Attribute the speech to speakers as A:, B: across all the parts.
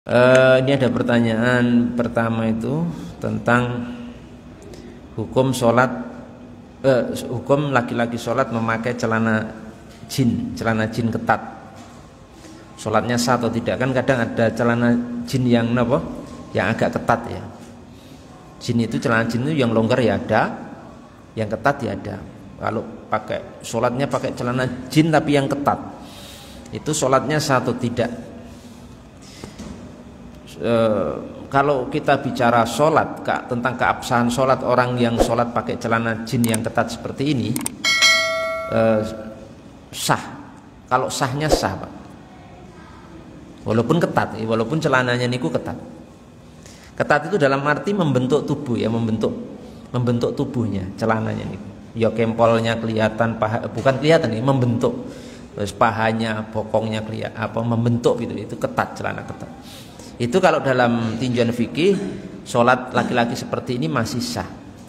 A: Ini ada pertanyaan pertama itu tentang hukum sholat, hukum laki-laki sholat memakai celana jin ketat. Sholatnya sah atau tidak? Kan kadang ada celana jin yang apa? Yang agak ketat ya. Jin itu celana jin itu yang longgar ya ada, yang ketat ya ada. Kalau pakai sholatnya pakai celana jin tapi yang ketat, itu sholatnya sah atau tidak? Kalau kita bicara sholat, tentang keabsahan sholat orang yang sholat pakai celana jin yang ketat seperti ini, sah. Kalau sahnya sah, Pak. Walaupun ketat, walaupun celananya niku ketat. Ketat itu dalam arti membentuk tubuh ya, membentuk tubuhnya celananya niku. Ya kempolnya kelihatan, paha, bukan kelihatan nih, membentuk. Terus pahanya, bokongnya kelihatan, membentuk gitu. Itu ketat, celana ketat. Itu kalau dalam tinjauan fikih, sholat laki-laki seperti ini masih sah.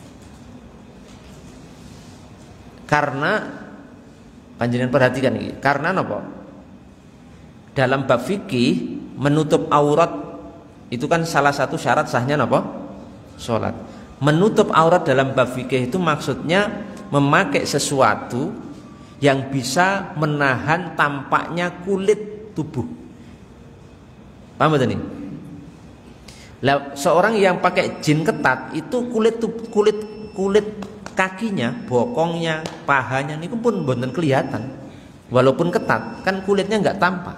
A: Karena panjenengan perhatikan ini, karena apa? Dalam bab fikih menutup aurat itu kan salah satu syarat sahnya apa? Sholat. Menutup aurat dalam bab fikih itu maksudnya memakai sesuatu yang bisa menahan tampaknya kulit tubuh. Paham betul nih? Seorang yang pakai jin ketat itu kulit kakinya, bokongnya, pahanya ini pun boten kelihatan. Walaupun ketat, kan kulitnya nggak tampak.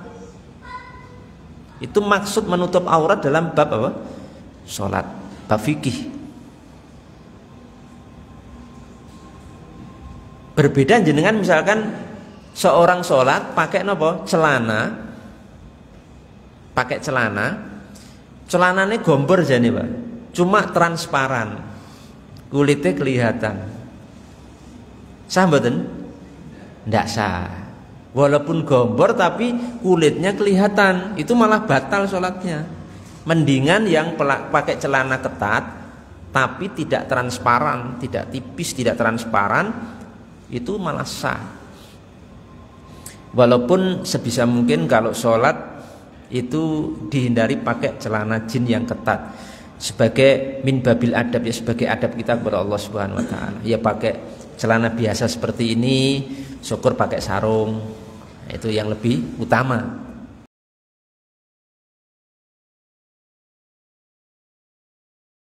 A: Itu maksud menutup aurat dalam bab apa? Sholat, bab fikih. Berbeda jenengan misalkan seorang sholat pakai apa? Pakai celana. Celananya gombor jane, Pak. Cuma transparan. Kulitnya kelihatan. Sah mboten? Ndak sah. Walaupun gombor tapi kulitnya kelihatan, itu malah batal sholatnya. Mendingan yang pakai celana ketat tapi tidak transparan, tidak tipis, tidak transparan, itu malah sah. Walaupun sebisa mungkin kalau sholat itu dihindari pakai celana jin yang ketat sebagai min babil adab ya, sebagai adab kita kepada Allah Subhanahu wa taala. Ya pakai celana biasa seperti ini, syukur pakai sarung. Itu yang lebih utama.